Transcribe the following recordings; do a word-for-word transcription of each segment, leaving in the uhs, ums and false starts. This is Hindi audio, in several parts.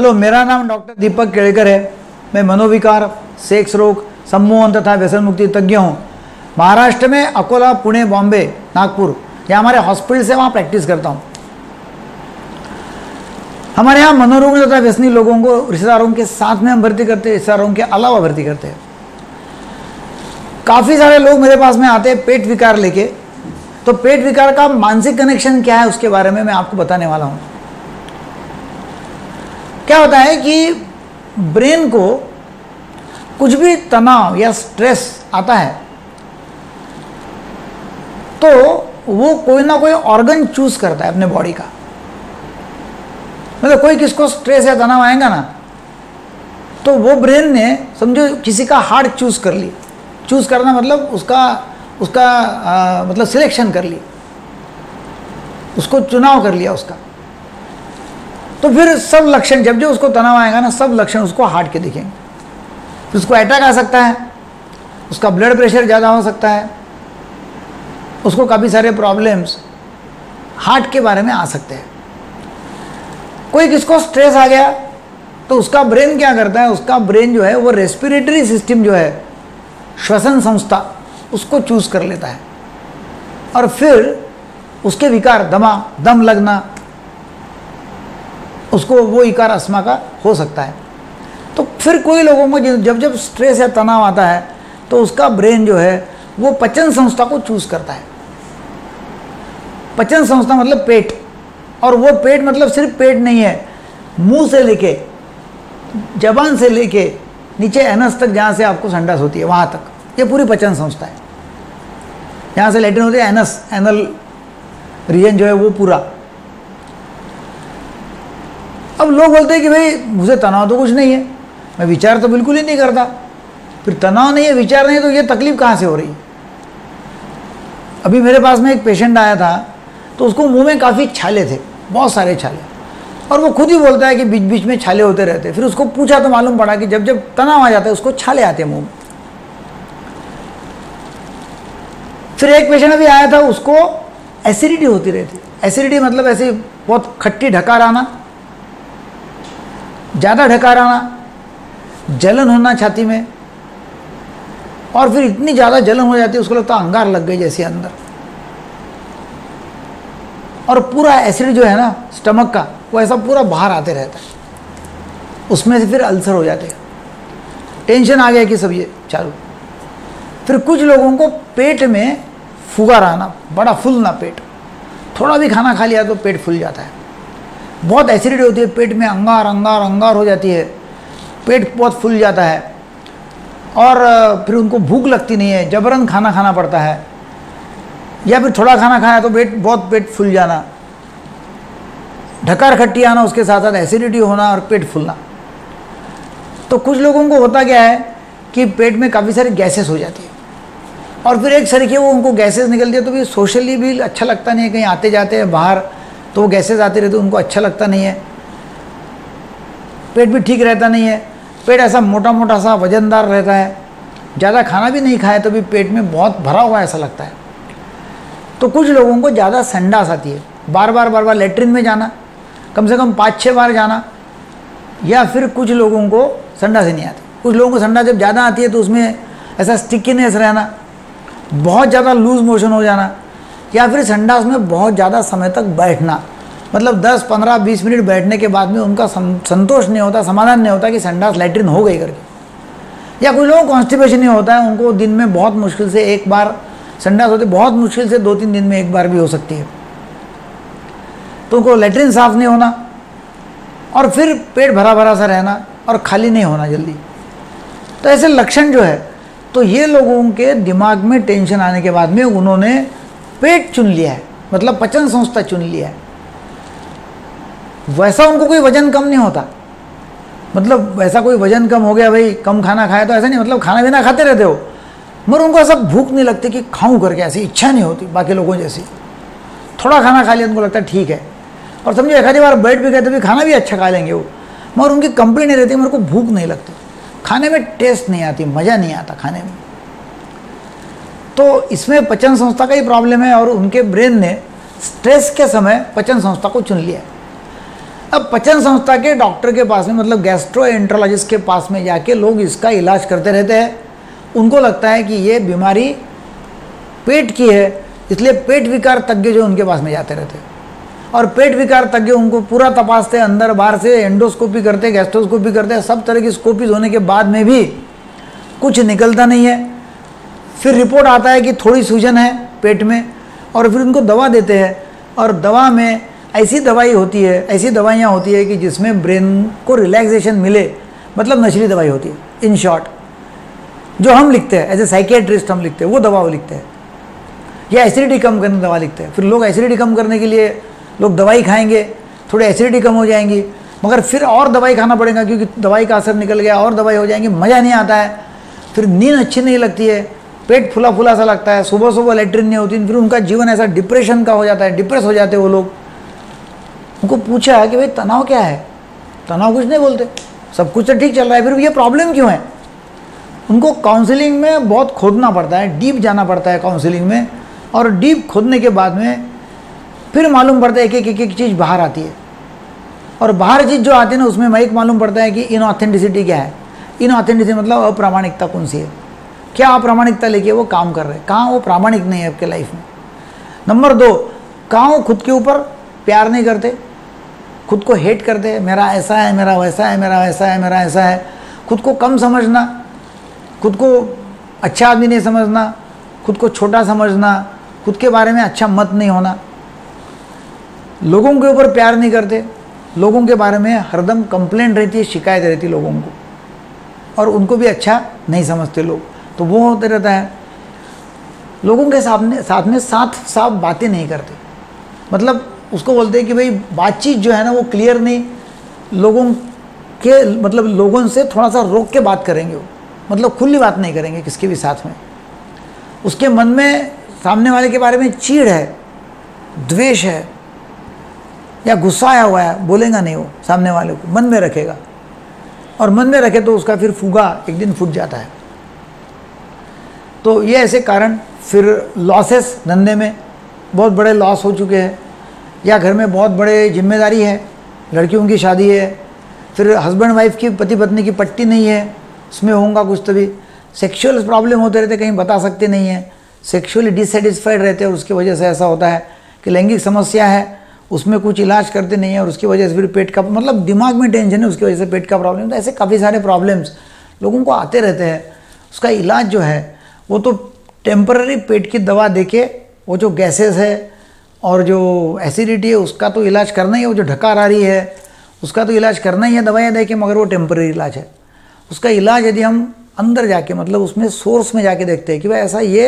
हेलो, मेरा नाम डॉक्टर दीपक केड़कर है। मैं मनोविकार, सेक्स रोग, सम्मोहन तथा व्यसन मुक्ति तज्ञ हूँ। महाराष्ट्र में अकोला, पुणे, बॉम्बे, नागपुर यहाँ हमारे हॉस्पिटल से वहाँ प्रैक्टिस करता हूँ। हमारे यहाँ मनोरोग तथा व्यसनी लोगों को रिश्तेदारों के साथ में हम भर्ती करते हैं, रिश्तेदारों के अलावा भर्ती करते हैं। काफ़ी सारे लोग मेरे पास में आते हैं पेट विकार लेके। तो पेट विकार का मानसिक कनेक्शन क्या है उसके बारे में मैं आपको बताने वाला हूँ। क्या होता है कि ब्रेन को कुछ भी तनाव या स्ट्रेस आता है तो वो कोई ना कोई ऑर्गन चूज करता है अपने बॉडी का। मतलब कोई किसको स्ट्रेस या तनाव आएगा ना तो वो ब्रेन ने समझो किसी का हार्ट चूज कर ली। चूज करना मतलब उसका उसका आ, मतलब सिलेक्शन कर ली, उसको चुनाव कर लिया उसका। तो फिर सब लक्षण जब जो उसको तनाव आएगा ना, सब लक्षण उसको हार्ट के दिखेंगे। फिर उसको अटैक आ सकता है, उसका ब्लड प्रेशर ज़्यादा हो सकता है, उसको काफ़ी सारे प्रॉब्लम्स हार्ट के बारे में आ सकते हैं। कोई किसको स्ट्रेस आ गया तो उसका ब्रेन क्या करता है, उसका ब्रेन जो है वो रेस्पिरेटरी सिस्टम जो है, श्वसन संस्था, उसको चूज कर लेता है और फिर उसके विकार, दमा, दम लगना, उसको वो विकार अस्थमा का हो सकता है। तो फिर कोई लोगों को जब जब स्ट्रेस या तनाव आता है तो उसका ब्रेन जो है वो पचन संस्था को चूज करता है। पचन संस्था मतलब पेट, और वो पेट मतलब सिर्फ पेट नहीं है, मुंह से लेके, जबान से लेके नीचे एनस तक, जहाँ से आपको संडास होती है वहाँ तक, ये पूरी पचन संस्था है। यहाँ से लेटरिन होती है, एनस, एनल रीजन जो है वो पूरा। अब लोग बोलते हैं कि भाई मुझे तनाव तो कुछ नहीं है, मैं विचार तो बिल्कुल ही नहीं करता। फिर तनाव नहीं है, विचार नहीं है, तो ये तकलीफ कहाँ से हो रही है? अभी मेरे पास में एक पेशेंट आया था तो उसको मुंह में काफ़ी छाले थे, बहुत सारे छाले, और वो खुद ही बोलता है कि बीच बीच में छाले होते रहते। फिर उसको पूछा तो मालूम पड़ा कि जब जब तनाव आ जाता है उसको छाले आते हैं मुंह में। फिर एक पेशेंट अभी आया था, उसको एसिडिटी होती रहती। एसिडिटी मतलब ऐसे बहुत खट्टी ढकार आना, ज़्यादा ढकार आना, जलन होना छाती में, और फिर इतनी ज़्यादा जलन हो जाती है उसको लगता है अंगार लग गई जैसे अंदर, और पूरा एसिड जो है ना स्टमक का वो ऐसा पूरा बाहर आते रहता है, उसमें से फिर अल्सर हो जाते हैं। टेंशन आ गया कि सब ये चालू। फिर कुछ लोगों को पेट में फुगार आना, बड़ा फूलना पेट, थोड़ा भी खाना खा लिया तो पेट फूल जाता है, बहुत एसिडिटी होती है पेट में, अंगार अंगार अंगार हो जाती है, पेट बहुत फूल जाता है, और फिर उनको भूख लगती नहीं है, जबरन खाना खाना पड़ता है, या फिर थोड़ा खाना खाया तो पेट बहुत पेट फूल जाना, ढकार खट्टी आना, उसके साथ साथ एसिडिटी होना और पेट फूलना। तो कुछ लोगों को होता क्या है कि पेट में काफ़ी सारी गैसेस हो जाती है, और फिर एक तरीके वो उनको गैसेस निकलती है तो भी सोशली भी अच्छा लगता नहीं है। कहीं आते जाते हैं बाहर तो वो गैसेस आते रहते, उनको अच्छा लगता नहीं है, पेट भी ठीक रहता नहीं है, पेट ऐसा मोटा मोटा सा वजनदार रहता है, ज़्यादा खाना भी नहीं खाए तो भी पेट में बहुत भरा हुआ ऐसा लगता है। तो कुछ लोगों को ज़्यादा संडास आती है, बार बार बार बार लेटरिन में जाना, कम से कम पाँच छः बार जाना, या फिर कुछ लोगों को संडास ही नहीं आती। कुछ लोगों को संडास जब ज़्यादा आती है तो उसमें ऐसा स्टिकीनेस रहना, बहुत ज़्यादा लूज मोशन हो जाना, या फिर संडास में बहुत ज़्यादा समय तक बैठना, मतलब दस पंद्रह बीस मिनट बैठने के बाद में उनका संतोष नहीं होता, समाधान नहीं होता कि संडास लैट्रिन हो गई करके। या कुछ लोगों को कॉन्स्टिपेशन नहीं होता है, उनको दिन में बहुत मुश्किल से एक बार संडास होती, बहुत मुश्किल से दो तीन दिन में एक बार भी हो सकती है, तो उनको लैट्रिन साफ नहीं होना, और फिर पेट भरा भरा सा रहना और खाली नहीं होना जल्दी। तो ऐसे लक्षण जो है, तो ये लोगों के दिमाग में टेंशन आने के बाद में उन्होंने पेट चुन लिया है, मतलब पचन संस्था चुन लिया है। वैसा उनको कोई वजन कम नहीं होता, मतलब वैसा कोई वजन कम हो गया भाई, कम खाना खाया तो ऐसा नहीं, मतलब खाना पीना खाते रहते हो, मगर उनको ऐसा भूख नहीं लगती कि खाऊं करके, ऐसी इच्छा नहीं होती बाकी लोगों जैसी। थोड़ा खाना खा लिया उनको लगता है ठीक है, और समझो एक आधी बार बैठ भी गए तो भी खाना भी अच्छा खा लेंगे वो, मगर उनकी कंप्लेंट नहीं रहती, मेरे को भूख नहीं लगती, खाने में टेस्ट नहीं आती, मज़ा नहीं आता खाने में। तो इसमें पचन संस्था का ही प्रॉब्लम है, और उनके ब्रेन ने स्ट्रेस के समय पचन संस्था को चुन लिया है। अब पचन संस्था के डॉक्टर के पास में, मतलब गैस्ट्रोएंट्रोलॉजिस्ट के पास में जाके लोग इसका इलाज करते रहते हैं। उनको लगता है कि ये बीमारी पेट की है, इसलिए पेट विकार तज्ञ जो उनके पास में जाते रहते हैं, और पेट विकार तज्ञ उनको पूरा तपासते हैं, अंदर बाहर से एंडोस्कोपी करते हैं, गैस्ट्रोस्कोपी करते हैं, सब तरह की स्कोपीज होने के बाद में भी कुछ निकलता नहीं है। फिर रिपोर्ट आता है कि थोड़ी सूजन है पेट में, और फिर उनको दवा देते हैं, और दवा में ऐसी दवाई होती है, ऐसी दवाइयाँ होती है कि जिसमें ब्रेन को रिलैक्सेशन मिले, मतलब नशीली दवाई होती है। इन शॉर्ट जो हम लिखते हैं एज ए साइकियाट्रिस्ट, हम लिखते हैं वो दवा वो लिखते हैं, या एसिडिटी कम करने दवा लिखते हैं। फिर लोग एसिडिटी कम करने के लिए लोग दवाई खाएंगे, थोड़ी एसिडिटी कम हो जाएंगी, मगर फिर और दवाई खाना पड़ेगा क्योंकि दवाई का असर निकल गया, और दवाई हो जाएंगी, मज़ा नहीं आता है, फिर नींद अच्छी नहीं लगती है, पेट फुला फुला सा लगता है, सुबह सुबह लेटरिन नहीं होती, फिर उनका जीवन ऐसा डिप्रेशन का हो जाता है, डिप्रेस हो जाते हैं वो लोग। उनको पूछा कि भाई तनाव क्या है, तनाव कुछ नहीं बोलते, सब कुछ तो ठीक चल रहा है, फिर ये प्रॉब्लम क्यों है। उनको काउंसलिंग में बहुत खोदना पड़ता है, डीप जाना पड़ता है काउंसलिंग में, और डीप खोदने के बाद में फिर मालूम पड़ता है कि एक एक चीज़ बाहर आती है, और बाहर चीज़ जो आती है ना उसमें मैं एक मालूम पड़ता है कि इनऑथेंटिसिटी क्या है। इनऑथेंटिसिटी मतलब अप्रामाणिकता कौन सी है, क्या अप्रामाणिकता लेके वो काम कर रहे हैं, कहाँ वो प्रामाणिक नहीं है आपके लाइफ में। नंबर दो, कहाँ वो खुद के ऊपर प्यार नहीं करते, खुद को हेट करते हैं, मेरा ऐसा है, मेरा वैसा है, मेरा वैसा है, मेरा ऐसा है, खुद को कम समझना, खुद को अच्छा आदमी नहीं समझना, खुद को छोटा समझना, खुद के बारे में अच्छा मत नहीं होना, लोगों के ऊपर प्यार नहीं करते, लोगों के बारे में हरदम कंप्लेंट रहती है, शिकायत रहती है लोगों को, और उनको भी अच्छा नहीं समझते लोग, तो वो होते रहता है। लोगों के सामने साथ में साथ साफ बातें नहीं करते, मतलब उसको बोलते हैं कि भाई बातचीत जो है ना वो क्लियर नहीं, लोगों के मतलब लोगों से थोड़ा सा रोक के बात करेंगे वो, मतलब खुली बात नहीं करेंगे किसके भी साथ में। उसके मन में सामने वाले के बारे में चीड़ है, द्वेष है, या गुस्सा आया हुआ है, बोलेगा नहीं वो सामने वाले को, मन में रखेगा, और मन में रखे तो उसका फिर फूगा एक दिन फूट जाता है। तो ये ऐसे कारण, फिर लॉसेस, धंधे में बहुत बड़े लॉस हो चुके हैं, या घर में बहुत बड़े जिम्मेदारी है, लड़कियों की शादी है, फिर हस्बैंड वाइफ की, पति पत्नी की पट्टी नहीं है, उसमें होगा कुछ तभी, सेक्सुअल प्रॉब्लम होते रहते, कहीं बता सकते नहीं हैं, सेक्सुअली डिससेटिस्फाइड रहते हैं, और उसकी वजह से ऐसा होता है कि लैंगिक समस्या है, उसमें कुछ इलाज करते नहीं है, और उसकी वजह से फिर पेट का, मतलब दिमाग में टेंशन है, उसकी वजह से पेट का प्रॉब्लम। तो ऐसे काफ़ी सारे प्रॉब्लम्स लोगों को आते रहते हैं। उसका इलाज जो है वो तो टेम्पररी पेट की दवा देके, वो जो गैसेस है और जो एसिडिटी है उसका तो इलाज करना ही है, वो जो ढकार आ रही है उसका तो इलाज करना ही है दवाइयाँ दे के, मगर वो टेम्पररी इलाज है। उसका इलाज यदि हम अंदर जाके, मतलब उसमें सोर्स में जाके देखते हैं कि भाई ऐसा ये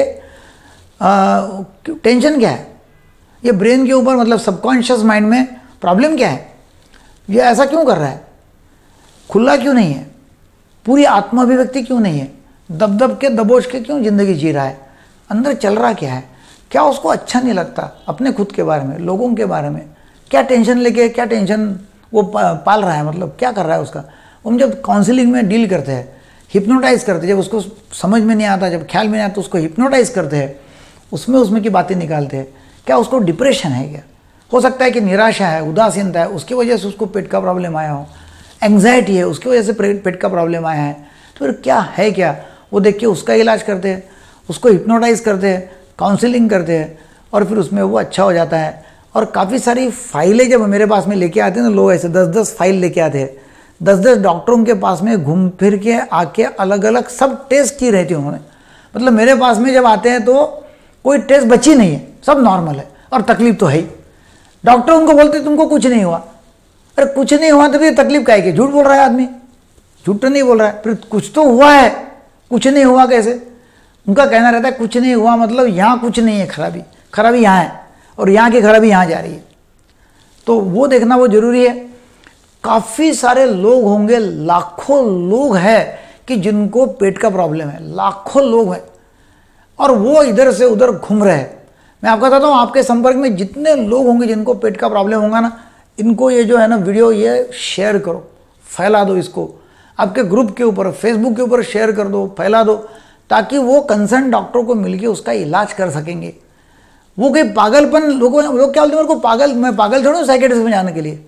टेंशन क्या है, ये ब्रेन के ऊपर, मतलब सबकॉन्शियस माइंड में प्रॉब्लम क्या है, ये ऐसा क्यों कर रहा है, खुला क्यों नहीं है, पूरी आत्माभिव्यक्ति क्यों नहीं है, दब दब के दबोच के क्यों ज़िंदगी जी रहा है, अंदर चल रहा क्या है, क्या उसको अच्छा नहीं लगता अपने खुद के बारे में, लोगों के बारे में, क्या टेंशन लेके, क्या टेंशन वो पाल रहा है, मतलब क्या कर रहा है उसका। हम जब काउंसलिंग में डील करते हैं, हिप्नोटाइज करते हैं, जब उसको समझ में नहीं आता, जब ख्याल में नहीं आता, उसको हिप्नोटाइज करते हैं, उसमें उसमें की बातें निकालते हैं, क्या उसको डिप्रेशन है, क्या हो सकता है कि निराशा है, उदासीनता है, उसकी वजह से उसको पेट का प्रॉब्लम आया हो, एंग्जाइटी है, उसकी वजह से पेट का प्रॉब्लम आया है, तो फिर क्या है, क्या वो देख के उसका इलाज करते हैं, उसको हिप्नोटाइज करते हैं, काउंसलिंग करते हैं, और फिर उसमें वो अच्छा हो जाता है। और काफ़ी सारी फाइलें जब मेरे पास में लेके आते हैं ना लोग, ऐसे दस दस फाइल लेके आते हैं, दस दस डॉक्टरों के पास में घूम फिर के आके अलग अलग सब टेस्ट की रहती उन्होंने, मतलब मेरे पास में जब आते हैं तो कोई टेस्ट बची नहीं है, सब नॉर्मल है, और तकलीफ तो है ही। डॉक्टर उनको बोलते तुमको कुछ नहीं हुआ, अरे कुछ नहीं हुआ तो फिर तकलीफ काहे की, झूठ बोल रहा है आदमी, झूठ तो नहीं बोल रहा है, फिर कुछ तो हुआ है, कुछ नहीं हुआ कैसे। उनका कहना रहता है कुछ नहीं हुआ मतलब यहाँ कुछ नहीं है, खराबी खराबी यहाँ है, और यहाँ की खराबी यहाँ जा रही है, तो वो देखना वो जरूरी है। काफ़ी सारे लोग होंगे, लाखों लोग हैं कि जिनको पेट का प्रॉब्लम है, लाखों लोग हैं, और वो इधर से उधर घूम रहे हैं। मैं आपको बताता हूँ, आपके संपर्क में जितने लोग होंगे जिनको पेट का प्रॉब्लम होगा ना, इनको ये जो है ना वीडियो ये शेयर करो, फैला दो इसको, आपके ग्रुप के ऊपर, फेसबुक के ऊपर शेयर कर दो, फैला दो, ताकि वो कंसर्न डॉक्टर को मिलके उसका इलाज कर सकेंगे। वो कोई पागलपन, लोगों लोग क्या बोलते हैं मेरे को, पागल, मैं पागल थोड़ा हूँ साइकियाट्रिस्ट में जाने के लिए,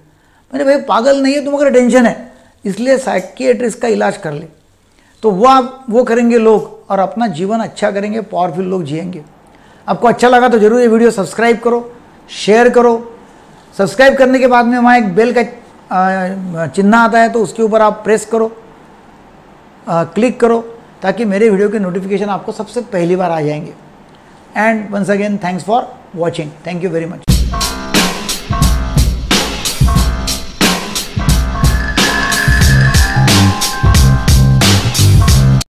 मैंने भाई पागल नहीं है तुम, अगर टेंशन है इसलिए साइकियाट्रिस्ट का इलाज कर ले। तो वो आप वो करेंगे लोग और अपना जीवन अच्छा करेंगे, पावरफुल लोग जिएंगे। आपको अच्छा लगा तो जरूर ये वीडियो सब्सक्राइब करो, शेयर करो। सब्सक्राइब करने के बाद में वहाँ एक बेल का चिन्ह आता है, तो उसके ऊपर आप प्रेस करो, आ, क्लिक करो, ताकि मेरे वीडियो के नोटिफिकेशन आपको सबसे पहली बार आ जाएंगे। And once again thanks for watching, thank you very much.